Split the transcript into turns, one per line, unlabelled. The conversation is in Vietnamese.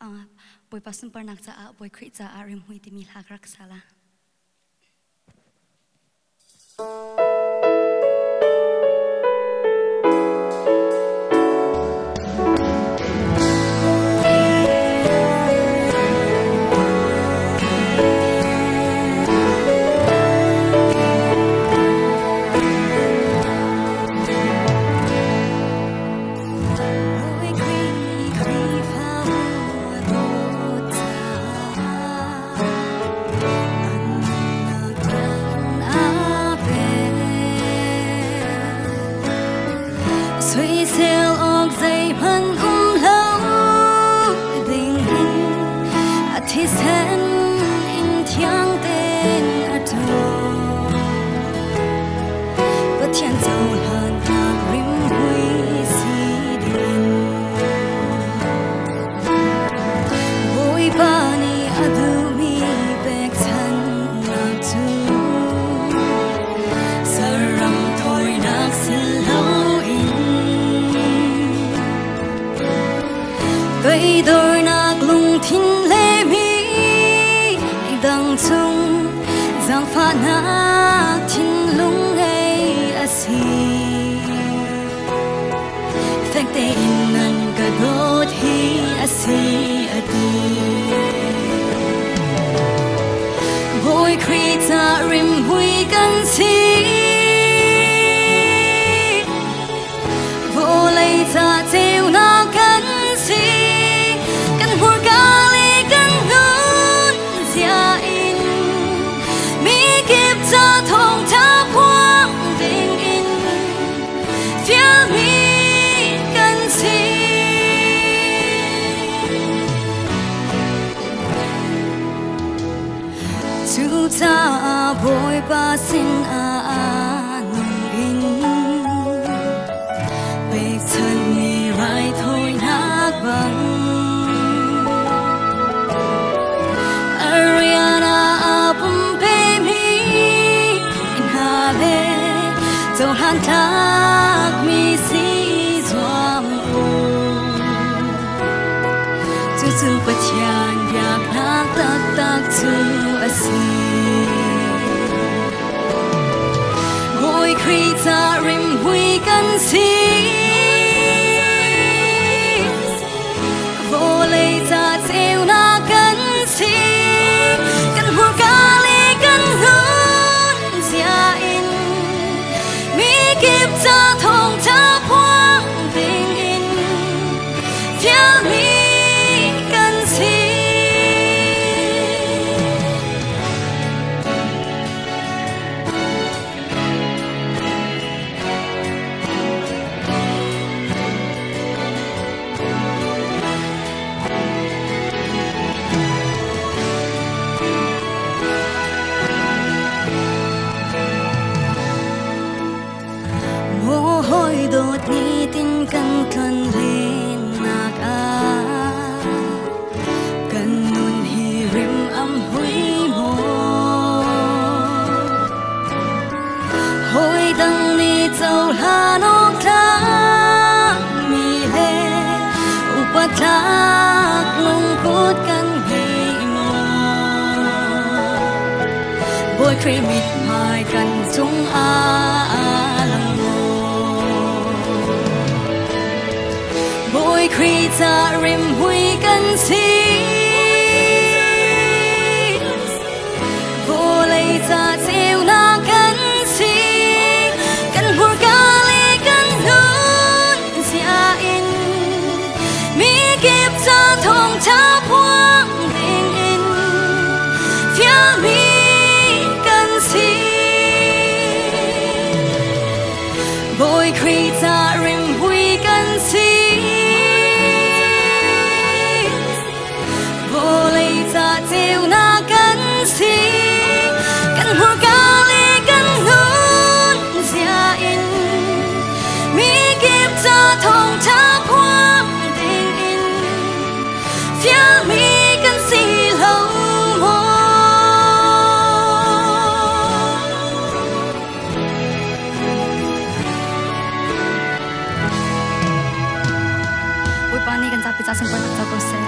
bồi pasun parnak cha bồi khri cha arim hui ti mi hak rak sala Suy xeo ốc dây phân lâu đình thì sen in thiang tên ở đâu bất thiên dầu hàn thạc rim huy si đình vui ba ni adu mi bek thân na tu saram thôi nak lâu cây đôi nạc lung thiên lê mi đằng chung giang pha nạc thiên lung ấy asi phèn tê in nan cả đốt hi asi adi boy krita rim hui kan si vô lấy ta theo na kan ta bồi ba sinh nung in bê thân mi rai thôi nát bằng Ariana apum pe mi in ha ve dâu han thác mi si doam tu tu bát yan yak nak tak tak tu asi boy krita rim hui kan si vô lấy ta theo na kan si kan hua ka le kan hun zia in mi kip ta thong ta quang tình in phía mi kan si đột ni tin căn thân lên nạc cần nun hi rim âm huy mô hồi đăng ni dâu hà nô thác mi lê upat thác lung cốt căn hi mô bôi kri mịt mai căn chung lăng boy krita rim hui kan si vô lấy ta theo na kan si kan hur ka le kan hun zia in mi kip ta thong ta quang tình in phía mi kan si boy krita rim hui kan si theo na kan si kan hua ka le kan hun zia in mi kip ta thong ta quang tình in phía mi kan si lâu mo ôi pani kan sa pizza sang pan sa ko se